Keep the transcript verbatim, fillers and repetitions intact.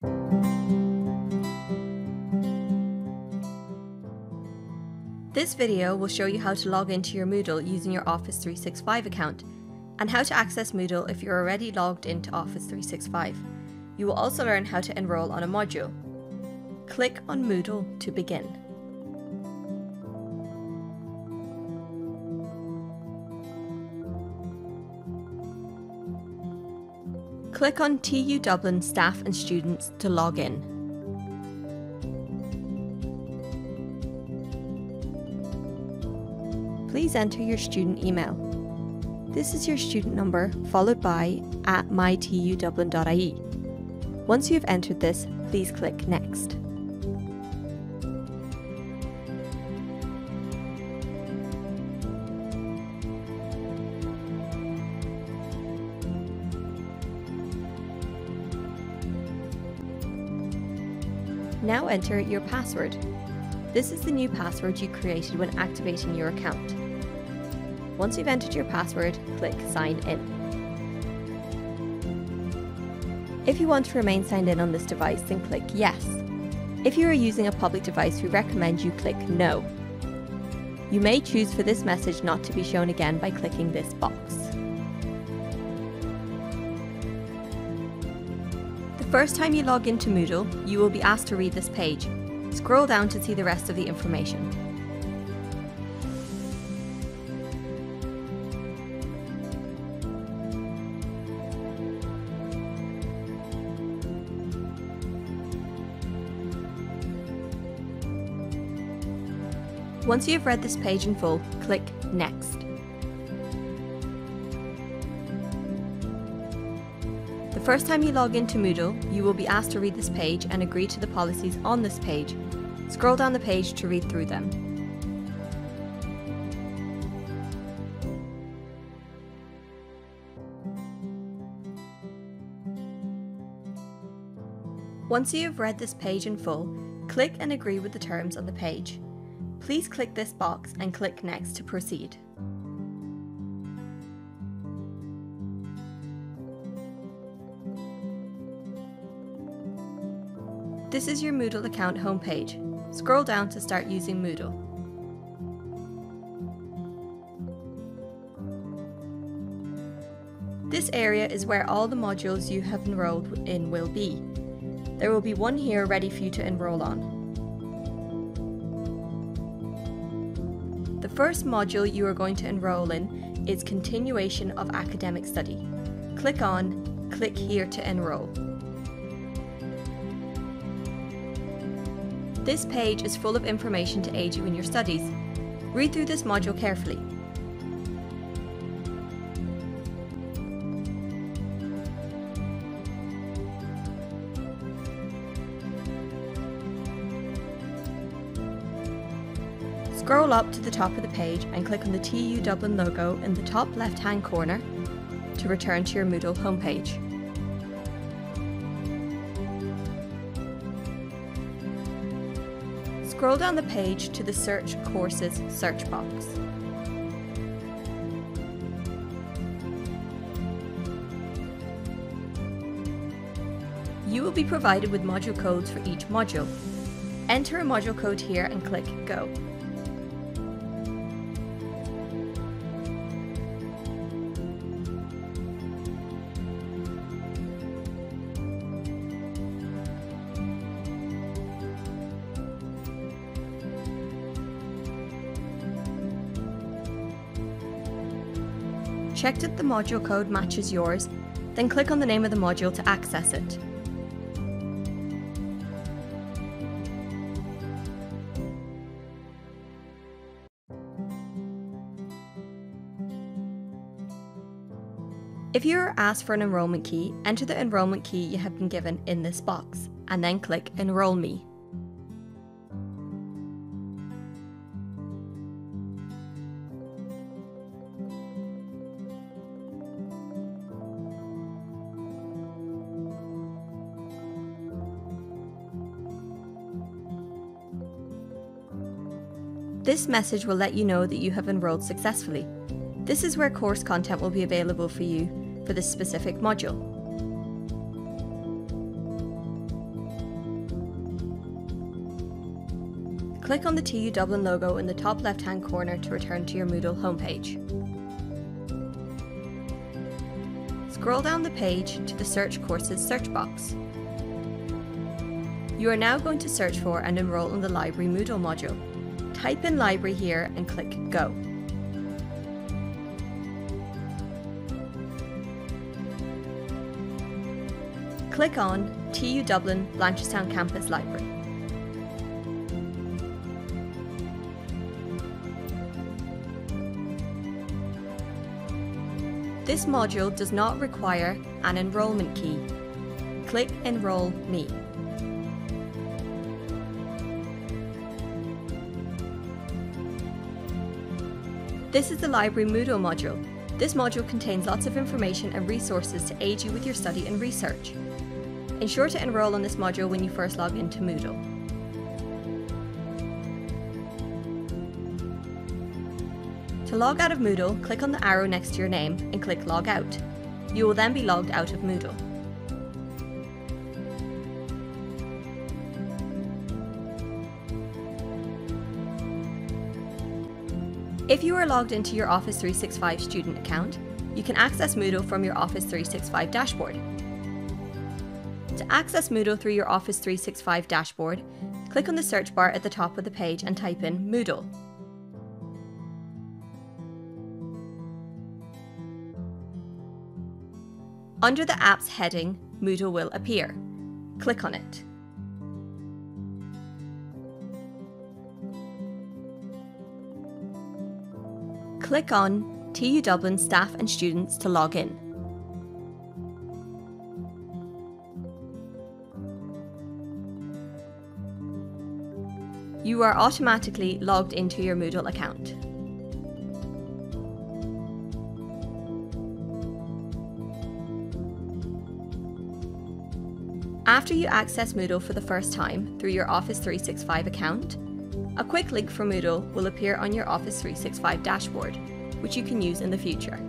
This video will show you how to log into your Moodle using your Office three sixty-five account, and how to access Moodle if you're already logged into Office three sixty-five. You will also learn how to enroll on a module. Click on Moodle to begin. Click on T U Dublin Staff and Students to log in. Please enter your student email. This is your student number followed by at my t u dublin dot i e. Once you have entered this, please click Next. Now enter your password. This is the new password you created when activating your account. Once you've entered your password, click Sign In. If you want to remain signed in on this device, then click Yes. If you are using a public device, we recommend you click No. You may choose for this message not to be shown again by clicking this box. The first time you log into Moodle, you will be asked to read this page. Scroll down to see the rest of the information. Once you have read this page in full, click Next. The first time you log into Moodle, you will be asked to read this page and agree to the policies on this page. Scroll down the page to read through them. Once you have read this page in full, click and agree with the terms on the page. Please click this box and click Next to proceed. This is your Moodle account homepage. Scroll down to start using Moodle. This area is where all the modules you have enrolled in will be. There will be one here ready for you to enroll on. The first module you are going to enroll in is Continuation of Academic Study. Click on Click here to enroll. This page is full of information to aid you in your studies. Read through this module carefully. Scroll up to the top of the page and click on the T U Dublin logo in the top left-hand corner to return to your Moodle homepage. Scroll down the page to the Search Courses search box. You will be provided with module codes for each module. Enter a module code here and click Go. Check that the module code matches yours, then click on the name of the module to access it. If you are asked for an enrollment key, enter the enrollment key you have been given in this box, and then click Enroll Me. This message will let you know that you have enrolled successfully. This is where course content will be available for you for this specific module. Click on the T U Dublin logo in the top left-hand corner to return to your Moodle homepage. Scroll down the page to the Search Courses search box. You are now going to search for and enroll in the Library Moodle module. Type in Library here and click Go. Click on T U Dublin Blanchardstown Campus Library. This module does not require an enrollment key. Click Enroll Me. This is the Library Moodle module. This module contains lots of information and resources to aid you with your study and research. Ensure to enroll on this module when you first log into Moodle. To log out of Moodle, click on the arrow next to your name and click Log Out. You will then be logged out of Moodle. If you are logged into your Office three sixty-five student account, you can access Moodle from your Office three sixty-five dashboard. To access Moodle through your Office three sixty-five dashboard, click on the search bar at the top of the page and type in Moodle. Under the Apps heading, Moodle will appear. Click on it. Click on T U Dublin Staff and Students to log in. You are automatically logged into your Moodle account. After you access Moodle for the first time through your Office three sixty-five account, a quick link for Moodle will appear on your Office three sixty-five dashboard, which you can use in the future.